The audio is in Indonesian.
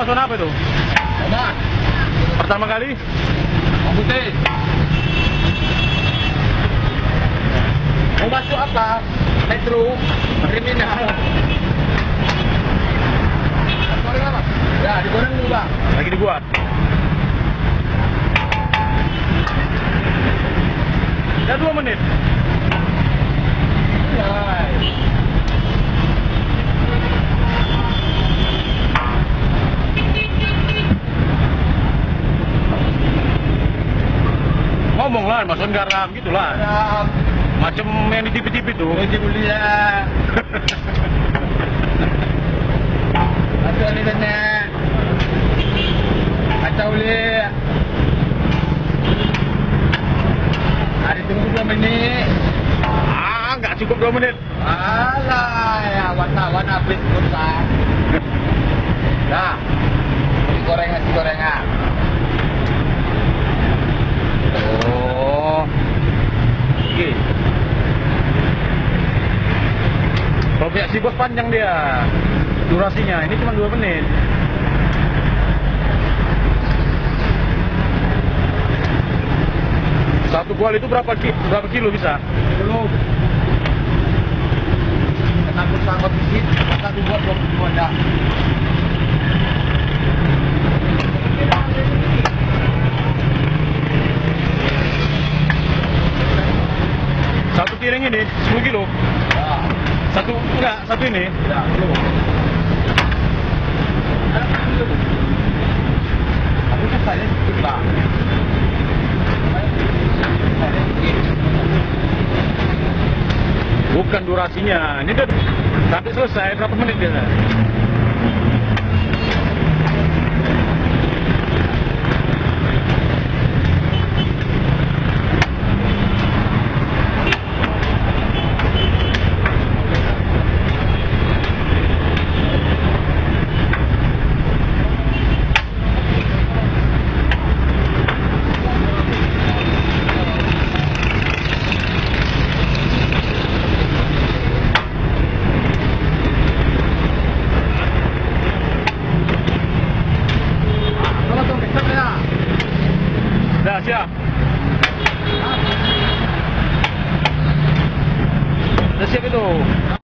Mas zona apa itu? Oman. Pertama kali? Putih. Mau masuk apa? Metro, kriminal. Goreng apa? Ya, digoreng dulu bang. Lagi dibuat. Ya 2 menit. Ya. Ngomong lah, Mas On garam gitu lah. Garam. Macam yang di TV-TV tuh. Ini mulia. Masuk ni benar. Kacau le. Hari tunggu 2 menit. Ah, nggak cukup 2 menit. Alah, ya warna-warna habis kusang. Nah, nasi gorengan. Oh. Oke. Kalau pihak si bos panjang dia. Durasinya ini cuma 2 menit. Satu kuali itu berapa kilo bisa? Belum. Kenapa sangat sedikit? Satu buat 20 ada. Satu piring ini 10 kilo. Ya. Satu ini. Ya, belum. Aku saya sedikit lah. Bukan durasinya. Ini udah sampai selesai berapa menit biasa?